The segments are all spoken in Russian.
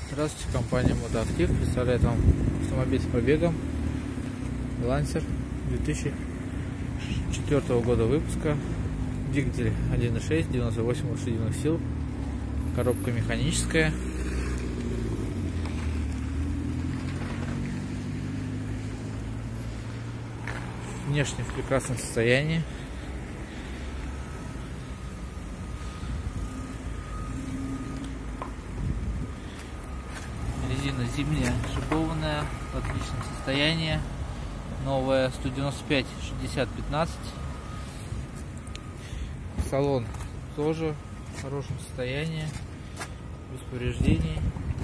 Здравствуйте, компания Мотоактив представляет вам автомобиль с пробегом Lancer 2004 года выпуска, двигатель 1.6, 98 лошадиных сил, коробка механическая. Внешне в прекрасном состоянии. Резина зимняя, шипованная, в отличном состоянии. Новая 195/60-15. Салон тоже в хорошем состоянии, без повреждений.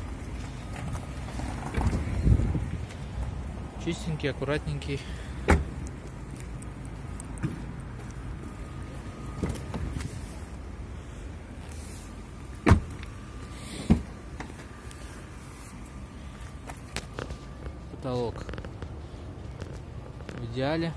Чистенький, аккуратненький. Потолок в идеале.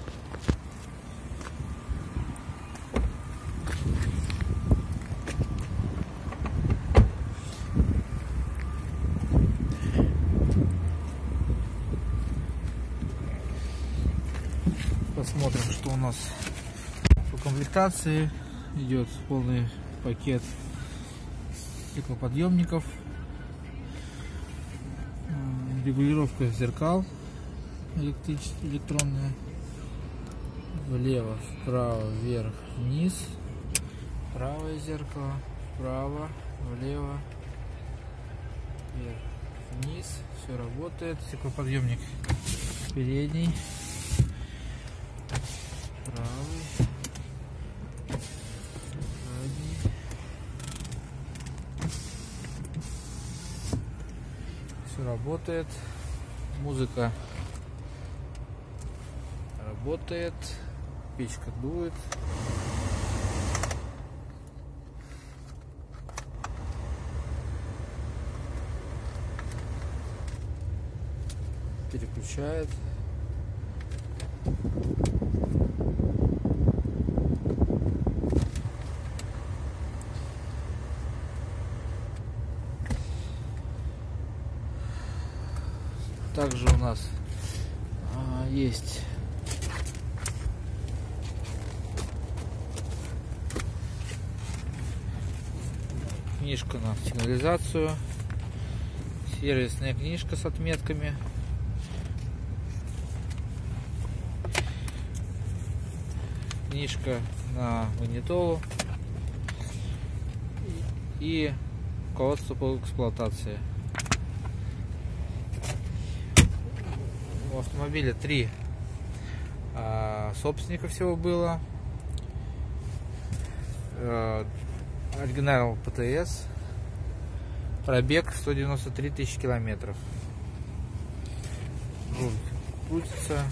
Посмотрим, что у нас по комплектации. Идет полный пакет стеклоподъемников, регулировка зеркал электронная, влево, вправо, вверх, вниз, правое зеркало, вправо, влево, вверх, вниз, все работает. Стеклоподъемник передний, правый, задний. Все работает. Музыка работает. Печка дует. Переключает. Также у нас есть книжка на сигнализацию, сервисная книжка с отметками, книжка на магнитолу и руководство по эксплуатации. У автомобиля 3 собственника всего было. Оригинал ПТС. Пробег 193 тысячи километров. Руль крутится.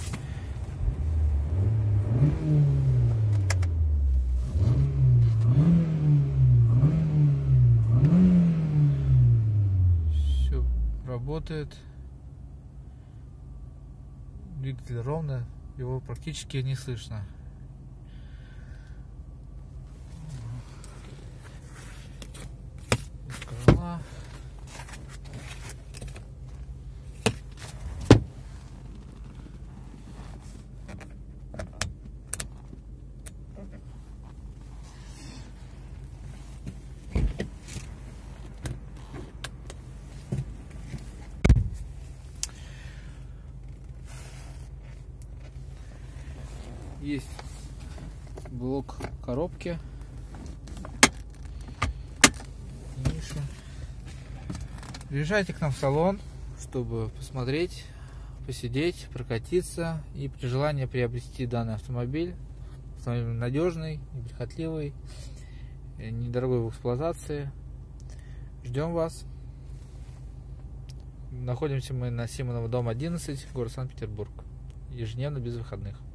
Все работает. Двигатель ровно, его практически не слышно. Крыла. Есть блок коробки, ниша. Приезжайте к нам в салон, чтобы посмотреть, посидеть, прокатиться и при желании приобрести данный автомобиль. Автомобиль надежный, неприхотливый, недорогой в эксплуатации. Ждем вас. Находимся мы на Симонова, дом 11, город Санкт-Петербург. Ежедневно без выходных.